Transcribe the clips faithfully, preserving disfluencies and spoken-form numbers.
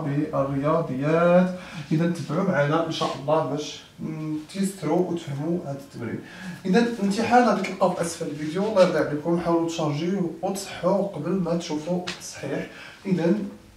بالرياضيات. اذا تبعوا معنا ان شاء الله باش تيستروا وتفهموا هذا التمرين. اذا الامتحان غادي تلقاو في اسفل الفيديو، الله يرضي عليكم حاولوا تشارجيوه وتصحوا قبل ما تشوفوا التصحيح. اذا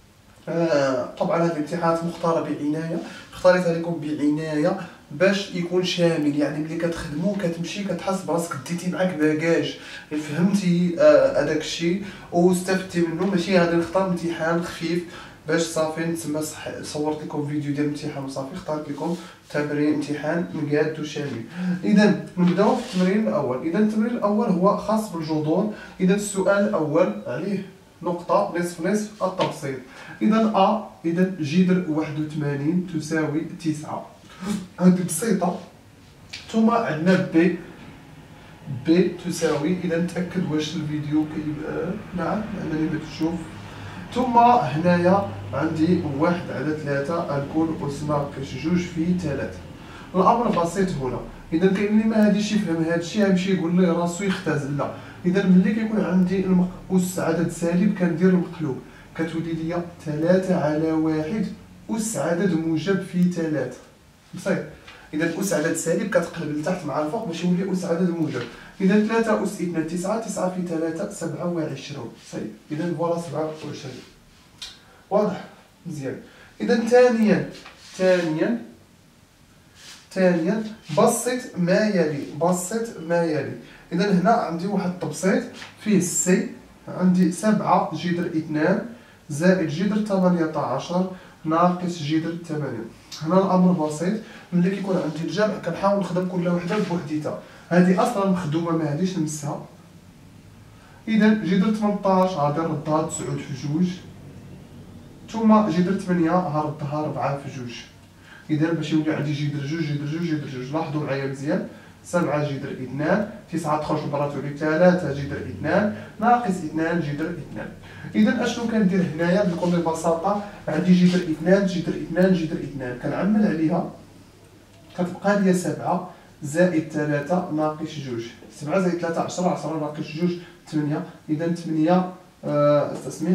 آه طبعا هذه الامتحانات مختاره بعنايه، اختاريتها لكم بعنايه باش يكون شامل، يعني ملي كتخدمو كتمشي كتحس براسك ديتي معاك باكاج، فهمتي هذاك آه الشيء واستفدتي منه. ماشي غادي نختار امتحان خفيف باش صافي نتسمى صورت لكم فيديو ديال الامتحان وصافي، اختارت لكم تمرين امتحان مقاد وشامل. اذا نبداو في التمرين الاول. اذا التمرين الاول هو خاص بالجذور. اذا السؤال الاول عليه نقطه نصف نصف التبسيط. اذا ا اذا جذر واحد وثمانين تساوي تسعة، هذه بسيطه. ثم عندنا بي بي تساوي، اذا نتاكد واش الفيديو كي آه نعم انني بتشوف. ثم هنايا عندي واحد على ثلاثة الكل أس ناقص جوج في ثلاثة. الأمر بسيط هنا. إذا كاين اللي ما غاديش يفهم هذا الشيء غيمشي يقول لي راسو يختزل، لا. إذا ملي كيكون عندي أس عدد سالب كندير المقلوب، كتولي ليا ثلاثة على واحد أس عدد موجب في ثلاثة. بسيط. إذا أس عدد سالب كتقلب لتحت مع الفوق باش يولي أس عدد موجب. إذا ثلاثة أس اثنان تسعة، تسعة في ثلاثة سبعة وعشرون. صحيح. إذا فوالا سبعة وعشرين. واضح؟ مزيان. إذا ثانيا ثانيا ثانيا بسط ما يلي، بسط ما يلي. إذا هنا عندي واحد التبسيط فيه سي، عندي سبعة جذر اثنان زائد جذر ثمانية عشر ناقص جذر ثمانية. هنا الأمر بسيط، ملي كيكون عندي الجمع كنحاول نخدم كل وحدة بوحديتها. هذه أصلا مخدومة ما غاديش نمسها. إذا جذر ثمنطاش غادي نردها تسعود في جوج، ثم جذر ثمانية غنردها ربعة في جوج. إذا باش يولي عندي جذر جوج جذر جوج جذر جوج، لاحظوا معايا مزيان. سبعة جذر اثنان، تسعة تخرج برا تولي ثلاثة جذر اثنان ناقص اثنان جذر اثنان. إذا أشنو كندير هنايا بكل بساطة؟ عندي جذر اثنان جذر اثنان جذر اثنان، كنعمل عليها كتبقى ليا سبعة زائد ثلاثة ناقص جوج. سبعة زائد ثلاثة عشرة، عشرة ناقص جوج ثمانية. إذا ثمانية آه استسمح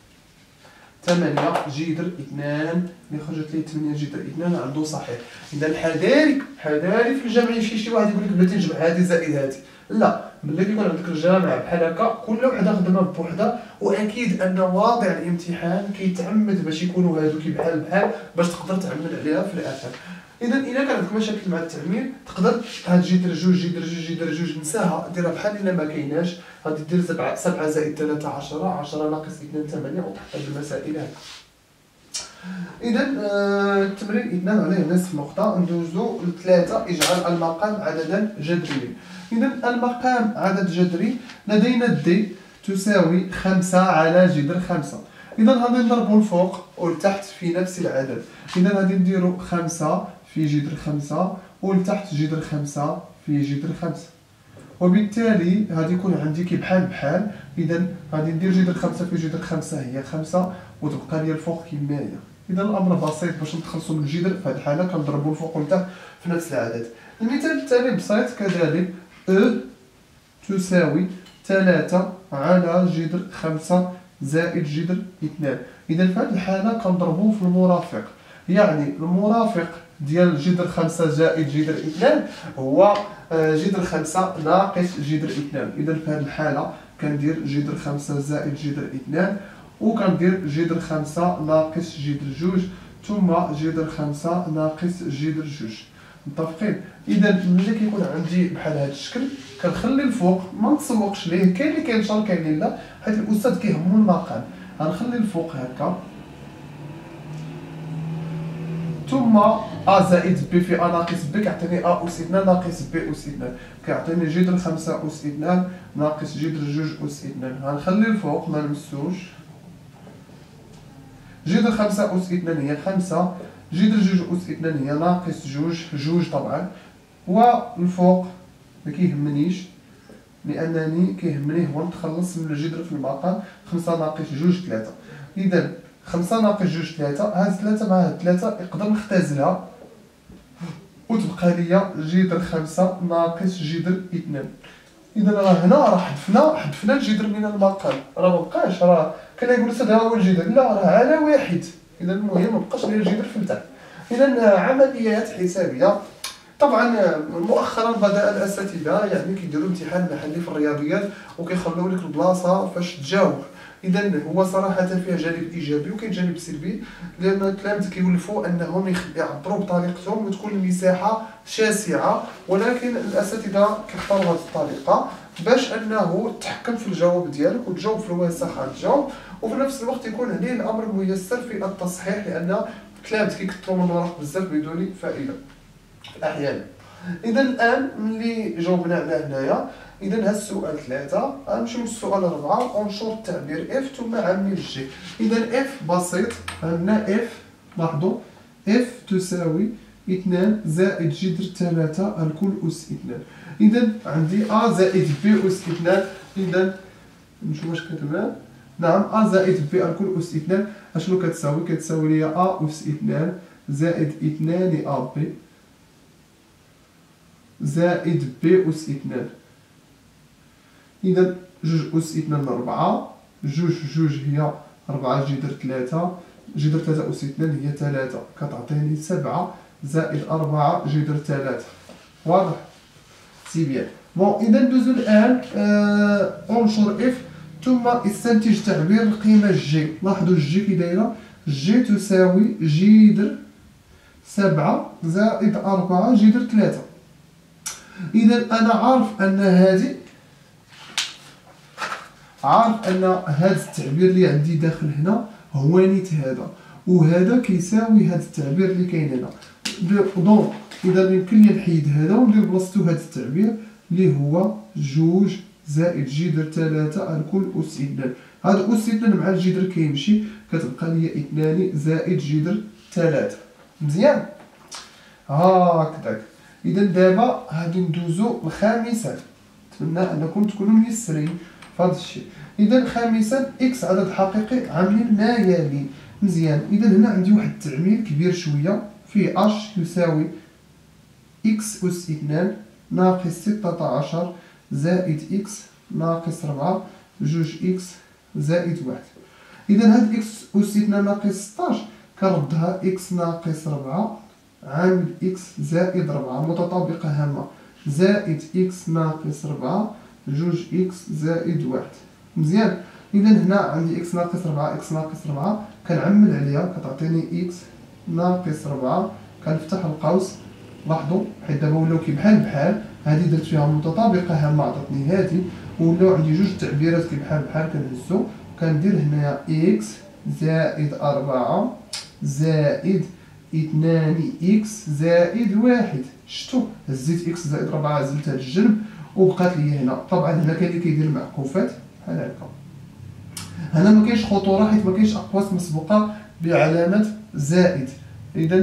ثمانية جذر اثنان، اللي خرجت لي ثمانية جذر اثنان عنده صحيح. إذا الحذاري حذاري في الجمع يمشي شي واحد يقول لك بلاتي نجمع هادي زائد هادي، لا. ملي كيكون عندك الجامع بحال هكا كل وحده خدمه بوحدها، واكيد ان واضع الامتحان كيتعمد باش يكونوا هادوك بحال بحال باش تقدر تعمل عليها في الاخر. اذا الا كان عندك مشاكل مع التعمير تقدر هاد جذر جوج جذر جوج جذر جوج نساها، ديرها بحال الا ما كايناش. غادي دير سبعة سبعة زائد ثلاثة عشرة، عشرة ناقص اثنان ثمانية، وتحط هاد المسائل هكا. اذا آه التمرين اثنان عليه نصف نقطه. ندوزو لثلاثة، اجعل المقام عددا جذريا. اذا المقام عدد جذري لدينا دي تساوي خمسة على جذر خمسة. اذا غادي نضربو الفوق والتحت في نفس العدد. اذا غادي نديرو خمسة في جذر خمسة والتحت جذر خمسة في جذر خمسة، وبالتالي غادي يكون عندي كي بحال بحال. اذا غادي ندير جذر خمسة في جذر خمسة هي خمسة، وتبقى لي الفوق كما هي. اذا الامر بسيط، باش نتخلصوا من الجذر في هذه الحاله كنضربوا الفوق والتحت في نفس العدد. المثال التالي بسيط كذلك، أ تساوي ثلاثة على جذر خمسة زائد جذر اثنان. إذا في هذه الحالة كنضربو في المرافق، يعني المرافق ديال جذر خمسة زائد جذر اثنان هو جذر خمسة ناقص جذر اثنان. إذا في هذه الحالة كندير جذر خمسة زائد جذر اثنان، وكندير جذر خمسة ناقص جذر جوج، ثم جذر خمسة ناقص جذر جوج. متفقين؟ اذا ملي كيكون عندي بحال هذا الشكل كنخلي الفوق ما نتسوقش ليه، كاين اللي كينشر كاين اللي لا، حيت الاستاذ كيهمو المقام. غنخلي الفوق هكا، ثم ا زائد بي في ا ناقص بي كيعطيني ا اس اثنان ناقص بي اس اثنان، كيعطيني جذر خمسة اس اثنان ناقص جذر جوج اس اثنان. غنخلي الفوق ما نمسوش. جذر خمسة اس اثنان هي خمسة، جذر جوج اس اثنان هي ناقص جوج، جوج طبعا، والفوق ما كيهمنيش لانني كيهمني هو نتخلص من الجذر في المقام. خمسة ناقص جوج ثلاثة. اذا خمسة ناقص جوج ثلاثة، هاد ثلاثة مع هاد ثلاثة نقدر نختزلها وتبقى ليا جذر خمسة ناقص جذر اثنان. اذا راه هنا راه حذفنا حذفنا الجذر من المقام، راه مبقاش، راه كان يقول الاستاذ ها هو الجذر، لا راه على واحد. إذا المهم مبقاش ندير الجذر في البتاع. إذا عمليات حسابية. طبعا مؤخرا بدأ الأساتذة يعني كيديروا امتحان محلي في الرياضيات وكيخليو لك البلاصة فاش تجاوب. إذا هو صراحة فيها جانب إيجابي وكاين جانب سلبي، لأن التلاميذ كيولفوا أنهم يعبروا بطريقتهم وتكون المساحة شاسعة، ولكن الأساتذة كيختاروا هذه الطريقة باش أنه تحكم في الجواب ديالك وتجاوب في الوسط غتجاوب، وفي نفس الوقت يكون عليه الأمر ميسر في التصحيح، لأن التلاميذ كيكثروا من الورق بزاف بدون فائدة أحيانا. إذا الآن ملي جاوبنا على هنايا، إذا هاد السؤال ثلاثة، غنمشيو للسؤال أربعة ونشور التعبير اف ثم عامل جي. إذا اف بسيط، عندنا اف، لاحظوا اف تساوي اثنان زائد جذر ثلاثة الكل أس اثنان. إذا عندي أ زائد بي أس اثنان. إذا نشوف واش كتبان. نعم أ زائد بي الكل أس اثنان أشنو كتساوي؟ كتساوي لي أ أس اثنان زائد اثنان أ بي زائد بي أس اثنان. إذا جوج أس اثنان ربعة، جوج جوج هي ربعة جذر ثلاثة، جذر ثلاثة أس اثنان هي ثلاثة، كتعطيني سبعة زائد أربعة جذر ثلاثة. واضح؟ سي بيان. بون إذا ندوزو الآن آه أنشر اف ثم استنتج تعبير القيمة جي. لاحظوا جي كي دايرة، جي تساوي جذر سبعة زائد أربعة جذر ثلاثة. إذا أنا عارف أن هذه عارف أن هذا التعبير اللي عندي داخل هنا هو نيت هذا، وهذا كيساوي هذا التعبير اللي كاين هنا. دونك إذا يمكن لي نحيد هذا وندير بلاصتو هذا التعبير اللي هو جوج زائد جذر ثلاثة الكل أس اثنان. هذا أس اثنان مع الجذر كيمشي، كتبقى لي اثنان زائد جذر ثلاثة. مزيان؟ هاكداك. إذا دابا غادي ندوزو لخامسا، نتمنى أنكم تكونوا ميسرين في هذا الشيء. إذا خامسا إكس عدد حقيقي عاملين ما يلي. مزيان. إذا هنا عندي واحد التعميل كبير شوية فيه أش يساوي إكس أس اثنان ناقص ستة عشر زائد إكس ناقص ربعة جوج إكس زائد واحد. إذا هاد إكس أس اثنان ناقص ستاش كنردها إكس ناقص ربعة عامل إكس زائد ربعة متطابقة هامة زائد إكس ناقص ربعة جوج إكس زائد واحد. مزيان. إذا هنا عندي إكس ناقص ربعة إكس ناقص ربعة كنعمل عليها كتعطيني إكس ناقص ربعة، كنفتح القوس. لاحظوا حيت دابا ولاو كي بحال بحال، هادي درت فيها متطابقة هامة عطاتني هادي، ولاو عندي جوج تعبيرات كي بحال بحال كنهزو. كندير هنايا إكس زائد أربعة زائد اثنان إكس زائد واحد. شتو هزيت إكس زائد ربعة عزلتها للجنب وبقات لي هنا. طبعا هنا كاين اللي كيدير معكوفات بحال هكا. هنا ما كاينش خطورة حيت ما كاينش أقواس مسبوقة بعلامة زائد. إذا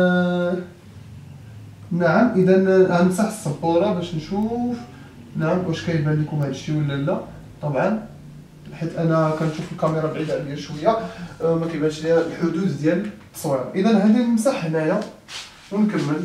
نعم، إذا غنمسح السبورة باش نشوف نعم واش كيبان لكم هادشي ولا لا. طبعا حيت أنا كنشوف الكاميرا بعيدة عليا شوية ما كيبانش ليا الحدود ديال التصوير. إذا هادي نمسح هنايا ونكمل.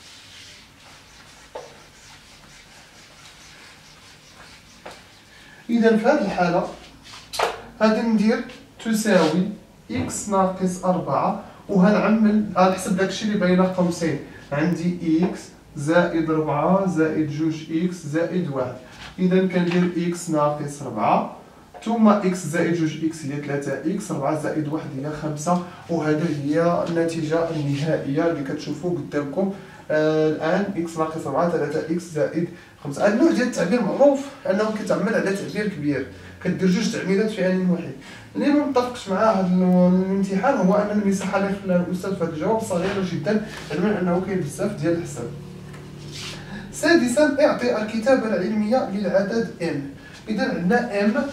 إذا في هذه الحالة غادي ندير تساوي إكس ناقص أربعة وغنعمل غنحسب داكشي اللي بين قوسين. عندي إكس زائد ربعة زائد جوج إكس زائد واحد. إذا كندير إكس ناقص ربعة ثم إكس زائد جوج إكس هي ثلاثة إكس، ربعة زائد واحد هي خمسة، وهذا هي النتيجة النهائية اللي كتشوفوا قدامكم آه الآن. إكس ناقص ربعة ثلاثة إكس زائد خمسة. هذا النوع ديال التعبير معروف أنه كيتعمل على تعبير كبير، كدير جوج تعميلات في آن واحد. اللي ما متفقش مع هذا الامتحان هو أن المساحة اللي خلاها الأستاذ في هذا الجواب صغيرة جدا، علما أنه كاين بزاف ديال الحساب. سادسا اعطي الكتابة العلمية للعدد M. إذا عندنا M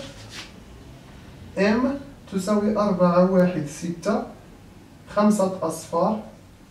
M تساوي أربعة واحد ستة خمسة أصفار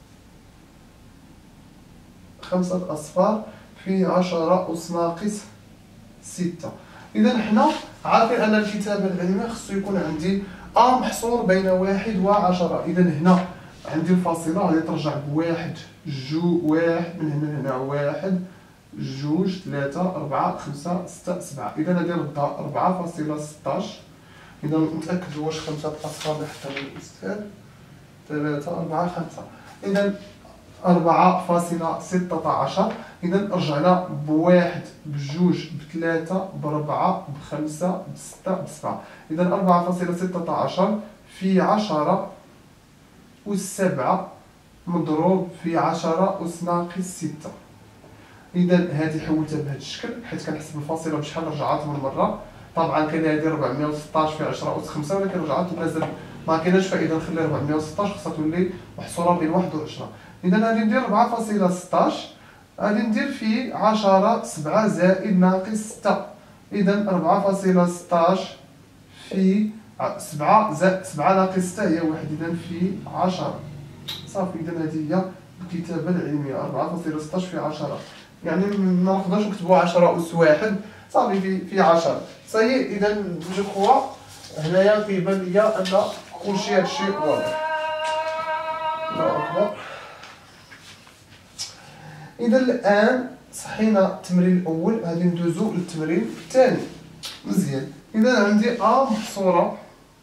خمسة أصفار في عشرة أس ناقص ستة. إذا حنا عارفين أن الكتابة العلمية خصو يكون عندي أ محصور بين واحد وعشرة. إذا هنا عندي الفاصلة غادي ترجع بواحد جو واحد من هنا لهنا واحد جوج ثلاثة أربعة خمسة ستة سبعة. إذا غادي نردها أربعة فاصلة ستاش. إذا نتأكد واش خمسة أصفار اللي حطها الأستاذ. ثلاثة أربعة خمسة. إذا أربعة فاصلة ستة عشر. إذا رجعنا بواحد بجوج بثلاثة بربعة بخمسة بستة بسبعة. إذا أربعة فاصلة ستة عشر في عشرة أس سبعة مضروب في عشرة أس ناقص ستة. إذا هذه حولتها بهذا الشكل حيت كنحسب الفاصلة بشحال رجعات من مرة. طبعا كاين هذه أربعمية وستطاش في عشرة أس خمسة، ولكن رجعات مازال ما كايناش فائدة نخلي أربعمية وستطاش، خصها تولي محصورة بين واحد و عشرة. إذا غادي ندير أربعة فاصلة ستطاش غادي ندير في عشرة سبعة زائد ناقص ستة. إذا أربعة فاصلة ستطاش في سبعة زائد سبعة ناقص ستة هي واحد. إذا في عشرة صافي. إذا هذه هي الكتابة العلمية أربعة فاصلة ستطاش في عشرة. يعني ما نقدرش نكتبوا عشرة أس واحد صافي في في عشرة صايي. إذا جو كخوا هنايا كيبان ليا أن كلشي هادشي واضح. الله أكبر. إذا الآن صحينا التمرين الأول، غادي ندوزو للتمرين الثاني. مزيان. إذا عندي أ محصورة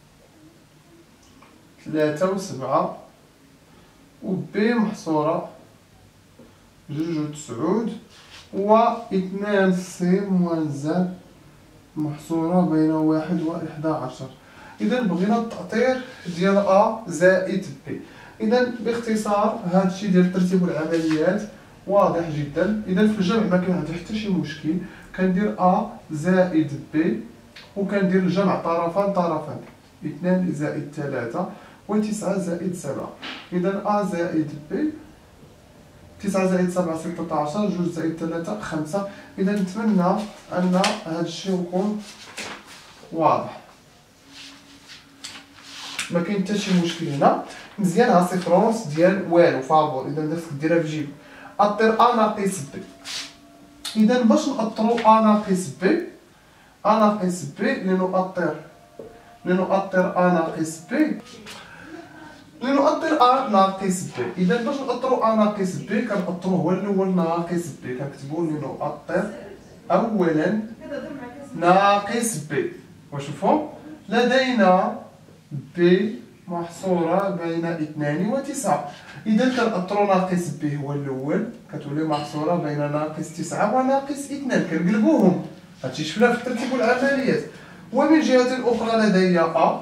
ثلاثة وسبعة، و بي محصورة جوج وتسعود، و اثنان سي موان زد محصورة بين واحد و إحدى عشر. إذا بغينا التأطير ديال أ زائد بي. إذا باختصار هادشي ديال ترتيب العمليات واضح جدا. إذا في الجمع ما كاين عندي حتى شي مشكل، كندير أ زائد بي وكندير الجمع طرفان طرفان، اثنان زائد ثلاثة وتسعة زائد سبعة. إذا أ زائد بي تسعة زائد سبعة ستة عشر، جوج زائد ثلاثة خمسة. إذا نتمنى أن هذا الشيء يكون واضح، ما كاين حتى شي مشكل هنا. مزيان. ها سيفرونس ديال والو فابور. إذا خاصك ديرها بجيب أطير أ ناقص بي. إذا باش نأطرو أ ناقص بي، أ ناقص بي لنؤطر لنؤطر أ ناقص بي لنؤطر أ ناقص بي. إذا باش نأطرو أ ناقص بي كنأطروه هو الأول ناقص بي، كنكتبو لنؤطر أولا ناقص بي. وشوفوا لدينا بي محصورة بين اثنان وتسعة. إذا كنأطرو ناقص بي هو الأول، كتولي محصورة بين ناقص تسعة وناقص اثنان، كنقلبوهم. هادشي شفناه في الترتيب والعمليات. ومن جهة أخرى لدي أ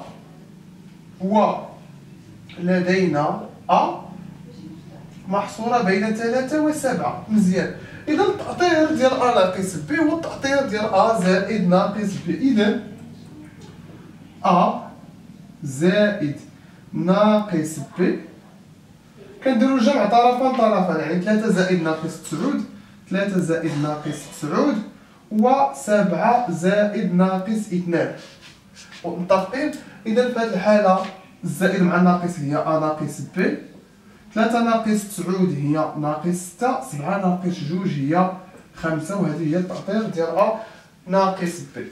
ولدينا أ محصورة بين ثلاثة وسبعة. مزيان. إذا التأطير ديال أ ناقص بي هو التأطير ديال أ زائد ناقص بي. إذا أ زائد ناقص بي كنديرو الجمع طرفان طرفان، يعني ثلاثة زائد ناقص تسعود، ثلاثة زائد ناقص تسعود، و سبعة زائد ناقص اثنان. متفقين؟ إذا في هذه الحالة الزائد مع الناقص هي أ ناقص بي، ثلاثة ناقص تسعود هي ناقص ستة، سبعة ناقص جوج هي خمسة، وهذه هي التأطير ديال أ ناقص بي.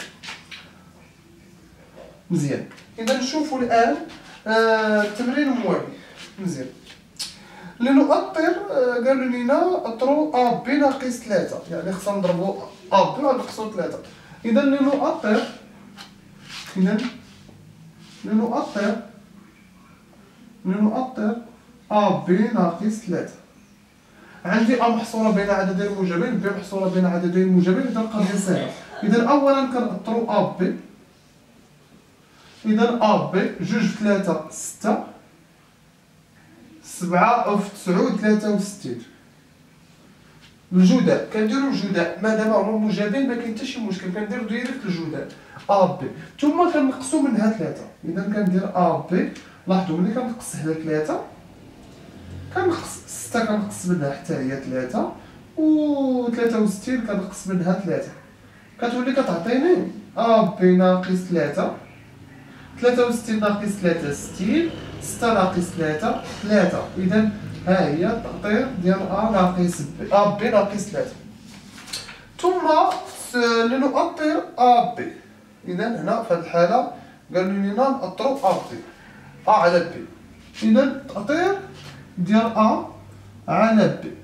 مزيان. إذا نشوفوا الآن آه التمرين الموالي. مزيان. لنؤطر آه قالوا لنا أطرو أ بي ناقص ثلاثة، يعني خصنا نضربو أ بي ونقصو ثلاثة. إذا لنؤطر إذا لنؤطر لنؤطر أ بي ناقص ثلاثة. عندي أ محصورة بين عددين موجبين، بي محصورة بين عددين موجبين. إذا القضية سهلة. إذا أولا كنأطرو أ بي. إذا أ بي جوج في ثلاثة ستة، سبعة في تسعود ثلاثة وستين. الجداء كنديرو الجداء مادام هما موجبين ما كاين حتى شي مشكل، كنديرو ديريكت الجداء أ بي، ثم كنقصو منها ثلاثة. إذا كندير أ بي، لاحظوا ملي كنقص هنا ثلاثة كنقص ستة، كنقص منها حتى هي ثلاثة، و ثلاثة وستين كنقص منها ثلاثة، كتولي كتعطيني أ بي ناقص ثلاثة، ثلاثة وستين ناقص ثلاثة ستين، ستة ناقص ثلاثة ثلاثة. إذا ها هي التأطير ديال أ ناقص بي، أ بي ناقص ثلاثة. ثم لنؤطر أ بي. إذا هنا في هذه الحالة قالوا لنا نأطرو أ بي، أ على بي. إذا التأطير ديال أ على بي.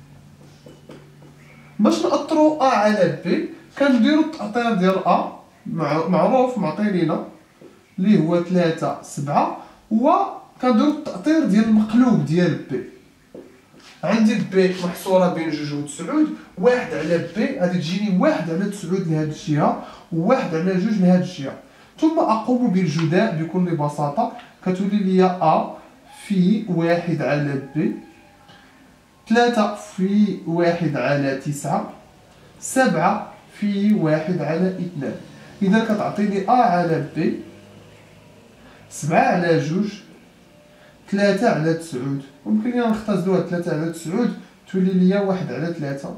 باش نأطرو أ على بي كنديرو التأطير ديال أ معروف معطي لينا اللي هو ثلاثة سبعة، و كنديرو التأطير ديال المقلوب ديال بي. عندي بي محصورة بين جوج و تسعود، واحد على بي غادي تجيني واحد على تسعود لهاد الجهة وواحد على جوج لهاد الجهة. ثم أقوم بالجداء بكل بساطة، كتولي لي أ في واحد على بي، ثلاثة في واحد على تسعة، سبعة في واحد على اثنان. إذا كتعطيني أ على بي، سبعة على جوج، ثلاثة على تسعود. ممكن لينا نختزلوها ثلاثة على تسعود تولي ليا واحد على ثلاثة،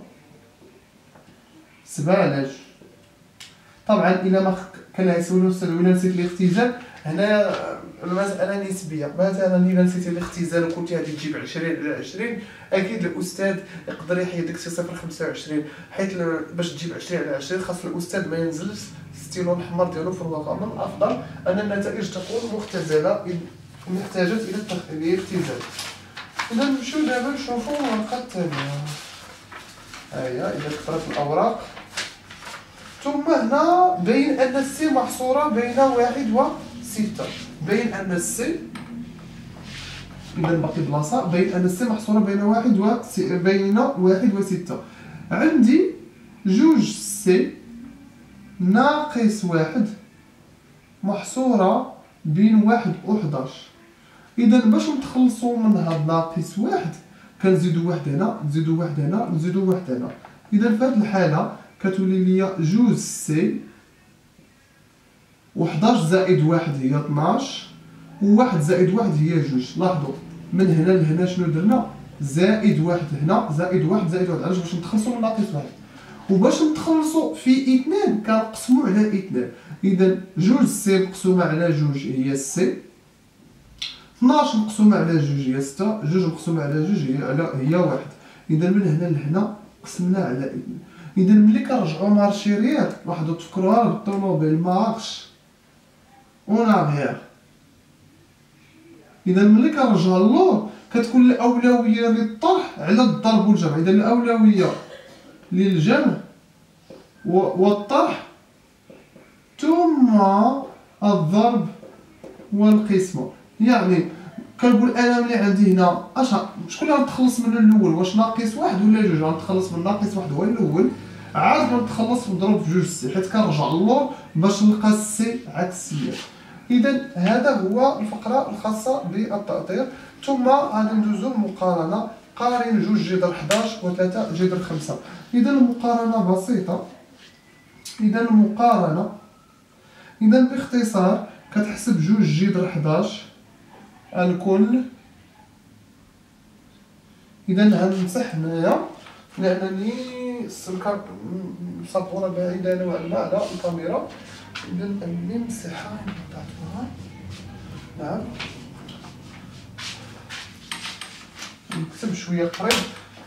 سبعة على جوج. طبعا إلا ما كان غيسولو الأستاذ ولا نسيت الاختزال، هنا المسألة نسبية. مثلا إلا نسيتي الاختزال وكنتي غادي تجيب عشرين على عشرين، أكيد الأستاذ يقدر يحيد ديك شي صفر خمسة وعشرين، حيت باش تجيب عشرين على عشرين خاص الأستاذ ما ينزلش الستيلو الأحمر ديالو في الورقة. من الأفضل أن النتائج تكون مختزلة إن احتاجت إلى الاختزال. إذا نمشيو دابا نشوفو الورقة الثانية. هاهي إذا كثرت الأوراق. ثم هنا بين أن السي محصورة بين واحد و ستة. بين أن السي إذا باقي بلاصة، بين أن السي محصورة بين واحد و بين واحد و ستة. عندي جوج سي ناقص واحد محصورة بين واحد و حداش. إذا باش نتخلصو من هاد ناقص واحد كنزيدو واحد هنا، نزيدو واحد هنا، نزيدو واحد هنا. إذا في هاد الحالة كتولي ليا جوج سي و حداش زائد واحد هي اثناش، و واحد زائد واحد هي جوج. لاحظوا من هنا لهنا شنو درنا؟ زائد واحد هنا، زائد واحد، زائد واحد. علاش؟ باش نتخلصو من ناقص واحد. وباش نتخلصو في اثنان كنقسمو على اثنان. إذا جوج سي مقسومة على جوج هي سي، اثناش مقسومة على جوج هي ستة، جوج مقسومة على جوج هي على هي واحد. إذا من هنا لهنا قسمنا على اثنان. إذا ملي كنرجعو مارشيريات، لاحظوا تفكروها بالطوموبيل مارش اون اريير. إذا ملي كنرجعو للور كتكون الأولوية للطرح على الضرب والجمع. إذا الأولوية للجمع والطرح ثم الضرب والقسمة. يعني كنقول انا ملي عندي هنا اش شكون اللي غنتخلص منه الاول؟ واش ناقص واحد ولا جوج؟ غنتخلص من ناقص واحد هو الاول، عاد غنتخلص نضرب في جوج سي، حيت كنرجع للور باش نلقى السي عكسيه. اذا هذا هو الفقره الخاصه بالتأطير. ثم غادي ندوزو المقارنه. قارن جوج جذر حداش و ثلاثة جذر خمسة. اذا المقارنه بسيطه. اذا المقارنه اذا باختصار كتحسب جوج جذر حداش الكل. اذا غنمسح هنايا لانني السلكه مسطوره بعيده نوعا ما على الكاميرا. اذا نمسحها نقطعها. نعم نكتب شويه قريب.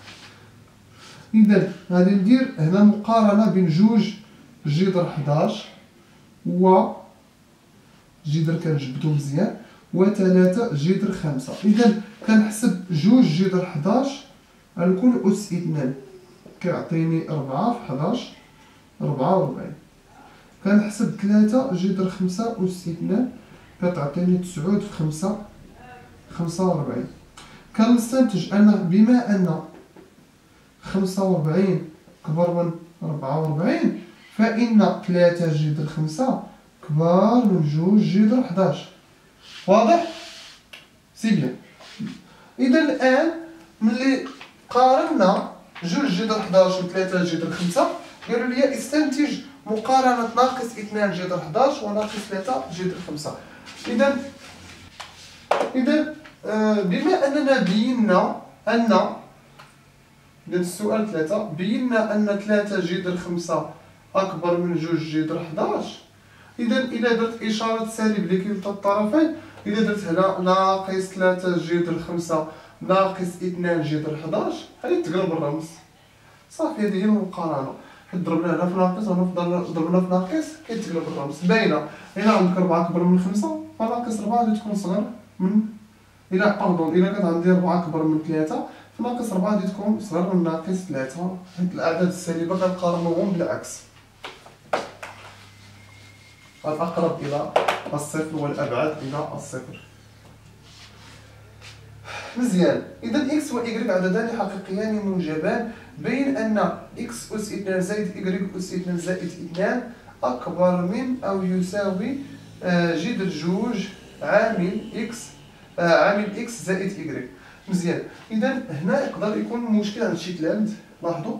اذا غادي ندير هنا مقارنه بين جوج جذر حداش و جذر كنجبدو مزيان وثلاثة جذر خمسة. إذا كنحسب جوج جذر حداش الكل أس اثنان كيعطيني ربعة في حداش، ربعة وربعين. كنحسب ثلاثة جذر خمسة أس اثنان كتعطيني تسعود في خمسة، خمسة وربعين. كنستنتج أن بما أن خمسة وربعين كبر من ربعة وربعين فإن ثلاثة جذر خمسة كبار من جوج جذر حداش. واضح؟ سي بيان. إذا الآن ملي قارنا جوج جذر حداش و ثلاثة جذر خمسة قالوا لي استنتج مقارنة ناقص اثنان جذر حداش وناقص ثلاثة جذر خمسة. إذا إذا آه بما أننا بينا أن إذا السؤال ثلاثة بينا أن ثلاثة جذر خمسة أكبر من جوج جذر حداش. إذا إلا درت إشارة سالب لكلتا الطرفين، إلا درت هنا ناقص ثلاثة جذر خمسة ناقص اثنان جذر حداش غادي تقلب الرمز. صافي هذه هي المقارنة. حيت ضربنا هنا في ناقص وهنا ضربنا في ناقص كيتقلب الرمز. باينة إلا عندك ربعة أكبر من خمسة فناقص ربعة غادي تكون صغر من إلا باردون إلا كانت عندي ربعة أكبر من ثلاثة فناقص ربعة غادي تكون صغر من ناقص ثلاثة. حيت الأعداد السالبة كنقارنوهم بالعكس. الأقرب إلى الصفر والأبعد إلى الصفر. مزيان. إذا إكس و إكغيك عددان حقيقيان موجبان بين أن إكس أس اثنان زائد إكغيك أس اثنان زائد اثنان أكبر من أو يساوي جذر جوج عامل إكس عامل إكس زائد إكغيك. مزيان. إذا هنا يقدر يكون مشكل عند شي تلاميذ. لاحظوا.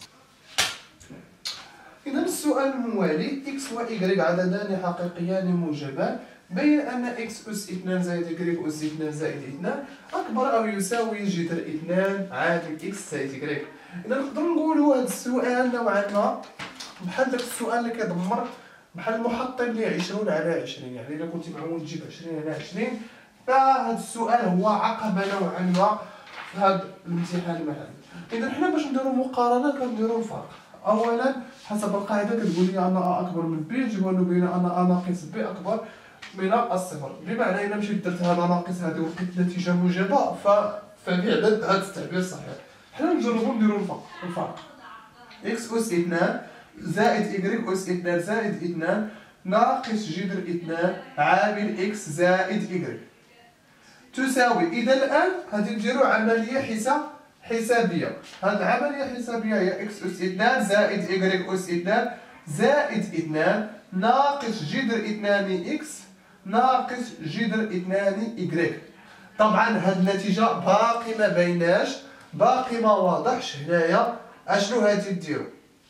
إذا السؤال الموالي إكس و إكغيك عددان حقيقيان موجبان بين أن إكس أس اثنان زائد إكغيك أس اثنان زائد اثنان أكبر أو يساوي جذر اثنان عامل إكس زائد إكغيك. إذا نقدر نقولوا هذا السؤال نوعا ما بحال داك السؤال اللي كيدمر بحال المحطم اللي عشرين على عشرين، يعني إلا كنتي معود تجيب عشرين على عشرين فهذا السؤال هو عقبة نوعا ما في هذا الامتحان المعملي. إذا حنا باش نديرو مقارنة كنديرو الفرق. أولا حسب القاعدة كتقول لي أن أ أكبر من بي تجيبو أنه بين أن أ ناقص بي أكبر من الصفر، بمعنى إلا مشيت درت هذا ناقص هذه ولقيت نتيجة موجبة ف ففعلا هذا التعبير صحيح. حنا نجربو نديرو الفرق. الفرق إكس أس اثنان زائد إكغيك أس اثنان زائد اثنان ناقص جذر اثنان عامل إكس زائد إكغيك تساوي. إذا الآن غادي نديرو عملية حساب حسابية. هذه العملية الحسابية هي إكس أس اثنان زائد إكغيك أس اثنان زائد اثنان ناقص جذر اثنان إكس ناقص جذر اثنان إكغيك. طبعا هاد النتيجة باقي ما بيناش، باقي ما واضحش هنايا اشنو غادي ديرو.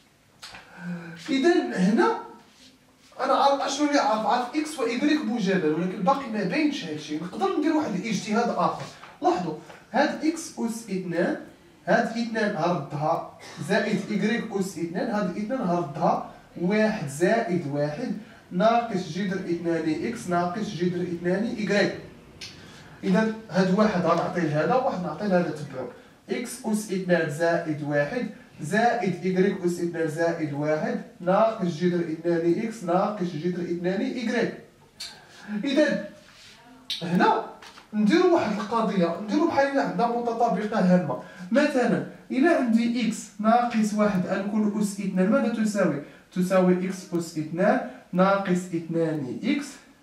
إذا هنا أنا عارف اشنو اللي عارف عارف إكس و إكغيك موجبان، ولكن باقي ما بينش هادشي. نقدر ندير واحد الاجتهاد آخر. لاحظوا هاد إكس أس اثنان هاد اثنان هردها زائد إكغيك أس اثنان، هاد اثنان هردها واحد زائد واحد ناقص جذر اثنان إكس ناقص جذر اثنان إكغيك. إذا هاد واحد غنعطيه هذا وواحد نعطيه هذا تبعو. إكس أس اثنان زائد واحد زائد إكغيك أس اثنان زائد واحد ناقص جذر اثنان إكس ناقص جذر اثنان إكغيك. إذا هنا نديرو واحد القضية، نديرو بحال إلا عندنا متطابقة هامة. مثلا إلا عندي إكس ناقص واحد غنكون أس اثنان ماذا تساوي؟ تساوي إكس أس اثنان ناقص اثنان إكس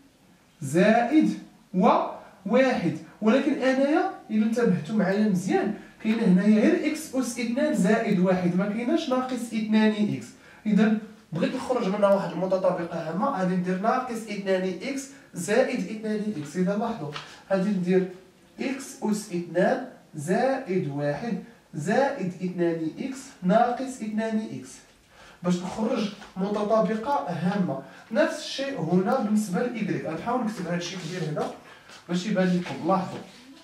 زائد و واحد. ولكن أنايا إلا انتبهتوا معايا مزيان كاين هنايا غير إكس أس اثنان زائد واحد، ما كايناش ناقص اثنان إكس. إذا بغيت نخرج منها واحد المتطابقة هامة غادي ندير ناقص اثنان إكس زائد اثنان إكس. إذا لاحظوا غادي ندير إكس أس اثنان زائد واحد زائد اثنان إكس ناقص اثنان إكس باش نخرج متطابقة هامة. نفس الشيء هنا بالنسبة لإكغيك. غنحاول نكتب هذا الشيء كبير هنا باش يبان لكم. لاحظوا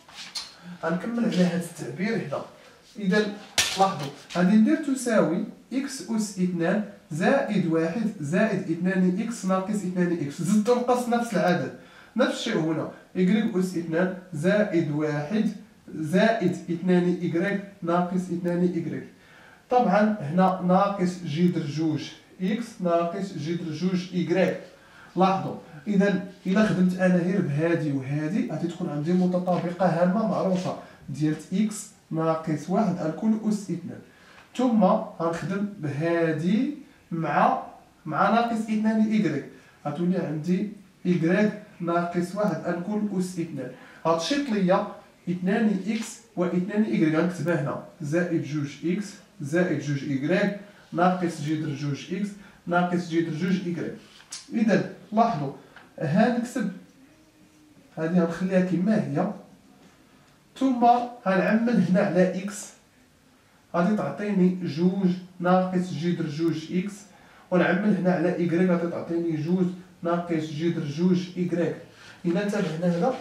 غنكمل على هذا التعبير هنا. إذا لاحظوا غادي ندير تساوي إكس أس اثنان زائد واحد زائد اثنان إكس ناقص اثنان إكس، زدت ونقص نفس العدد. نفس الشيء هنا إكغيك أس اثنان زائد واحد زائد اثنان إكغيك ناقص اثنان إكغيك. طبعا هنا ناقص جذر جوج إكس ناقص جذر جوج إكغيك. لاحظوا إذا إلا خدمت أنا غير بهادي وهادي غادي تكون عندي متطابقة هامة معروفة ديالت إكس ناقص واحد غتكون أس اثنان، ثم غنخدم بهادي مع مع ناقص اثنان إكغيك غتولي عندي إكغيك ناقص واحد غنكون أس اثنان. غتشيط ليا اثنان إكس و اثنان إكغيك غنكتبها هنا زائد جوج إكس زائد جوج إكغيك ناقص جذر جوج إكس ناقص جذر جوج إكغيك. إذا لاحظوا ها نكتب هذه غنخليها كما هي، ثم غنعمل هنا على إكس غادي تعطيني جوج ناقص جذر جوج إكس، ونعمل هنا على إكغيك غادي تعطيني جوج ناقص جذر جوج إكغيك. إذا انتبهنا هنا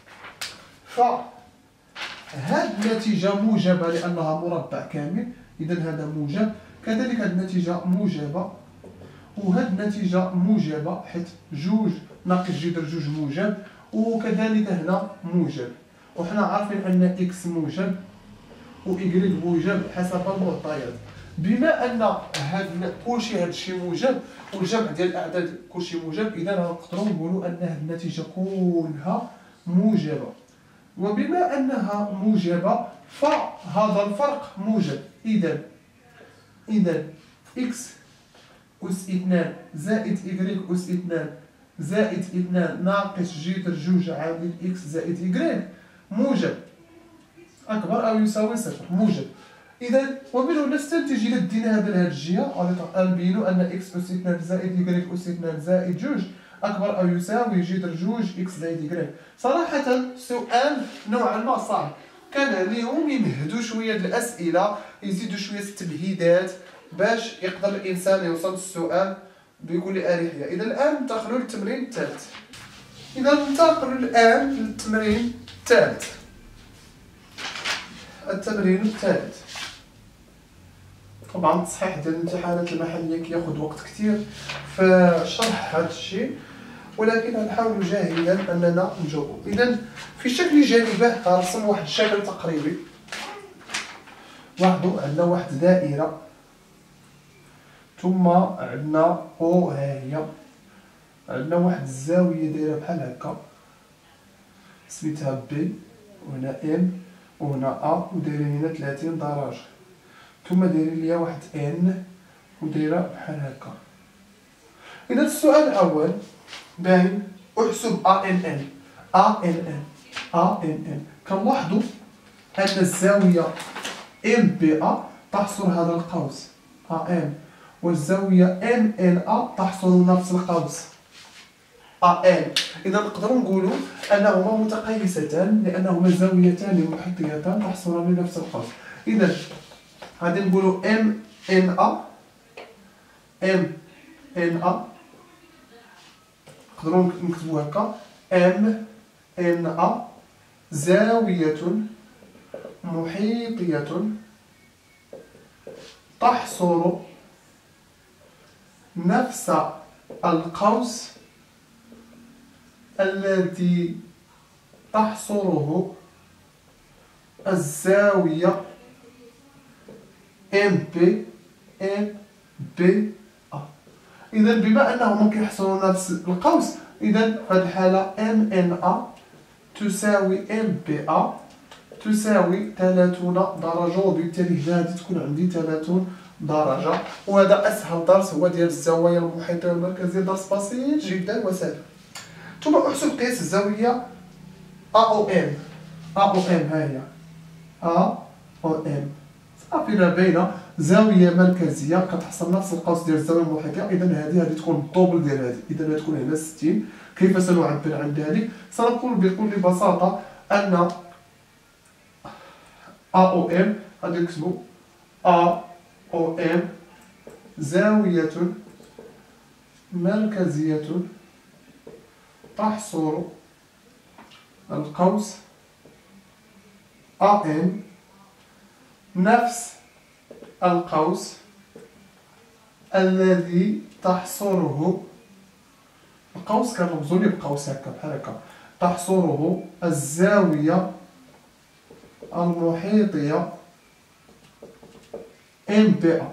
فهاد النتيجة موجبة لأنها مربع كامل، إذا هذا موجب. كذلك هاد النتيجة موجبة وهاد النتيجة موجبة حيت جوج ناقص جذر جوج موجب، وكذلك هنا موجب. وحنا عارفين أن إكس موجب و إكغيك موجب حسب المعطيات. بما أن هاد كلشي هادشي موجب والجمع ديال الأعداد كلشي موجب، إذا نقدروا نقولوا أن هاد النتيجة كلها موجبة. وبما أنها موجبة فهذا الفرق موجب. إذا إذا إكس أس اثنان زائد إكغيك أس اثنان زائد اثنان ناقص جذر جوج عامل إكس زائد إكغيك موجب. أكبر أو يساوي صفر موجب. إذا ومنه نستنتج إلى دينا هذا لهذه الجهة نبينو أن إكس أس اثنان زائد يكغيك أس اثنان زائد جوج أكبر أو يساوي جذر جوج إكس زائد يكغيك. صراحة السؤال نوعا ما صعب، كان ليهم يمهدوا شوية الأسئلة، يزيدوا شوية التمهيدات باش يقدر الإنسان يوصل للسؤال بكل أريحية. إذا الآن ننتقلوا للتمرين الثالث. إذا ننتقل الآن للتمرين الثالث. التمرين الثالث طبعا صحيح ديال الامتحانات المحلية كياخد وقت كتير في شرح هذا الشيء، ولكن غنحاولوا جاهدا أننا نجاوبوا. إذا في شكل جانبه غنرسم واحد الشكل تقريبي. لاحظوا عندنا واحد دائرة، ثم عندنا أو ها هي، عندنا واحد الزاوية دايرة بحال هكا سميتها بي، وهنا ام، وهنا ا، ودايرين هنا ثلاثين درجة، ثم دايرين ليا واحد ان ودايرة بحال هكا. إذا السؤال الأول باين احسب ا ان ان ا ان ان ا ان ان. كنلاحظوا أن الزاوية ام بي ا تحصر هذا القوس ا ام، والزاوية ام ان ا تحصر نفس القوس ا ان. إذا نقدروا نقولوا أنهما متقايستان لأنهما زاويتان محيطيتان تحصران نفس القوس. إذا غادي نقولوا ام ان ا ام ان ا نقدروا نكتبوا هكا ام ان ا زاوية محيطية تحصر نفس القوس الذي تحصره الزاوية ام بي ام بي ا. إذا بما أنهم كيحصروا نفس القوس، إذا في هذه الحالة ام ان ا تساوي ام بي ا تساوي ثلاثين درجة، وبالتالي هنا غادي تكون عندي ثلاثين درجة. وهذا أسهل درس هو ديال الزوايا المحيطية والمركزية، درس بسيط جدا وسهل. ثم أحسب قياس الزاوية ا او ام ا او ام ها هي ا او ام. صافي باينة زاوية مركزية كتحصل نفس القوس ديال الزاوية المحيطية. إذا هذه غادي تكون الطوبل ديال هذه، إذا غتكون هنا ستين. كيف سنعبر عن ذلك؟ سنقول بكل بساطة أن ا او ام غادي نكتبو ا او ام زاوية مركزية تحصر القوس ا ان نفس القوس الذي تحصره، القوس كنرمزو ليه بقوس هكا بحال هكا، تحصره الزاوية المحيطية ام بي ا.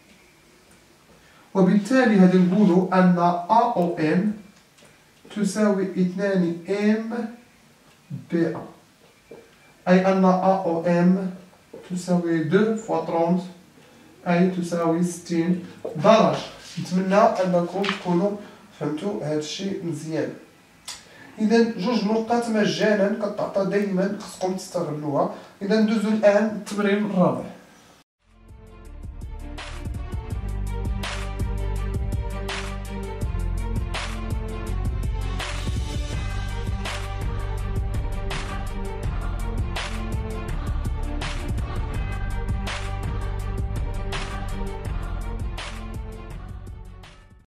وبالتالي غادي نقولو أن ا او ام تساوي اثنان ام بي ا، أي أن ا او ام تساوي اثنين فوا ثلاثين، أي تساوي ستين درجة. نتمنى أنكم تكونوا فهمتوا هذا الشيء مزيان. إذا جوج نقاط مجانا كتعطى دائما، خصكم تستغلوها. إذا ندوزو الآن التمرين الرابع.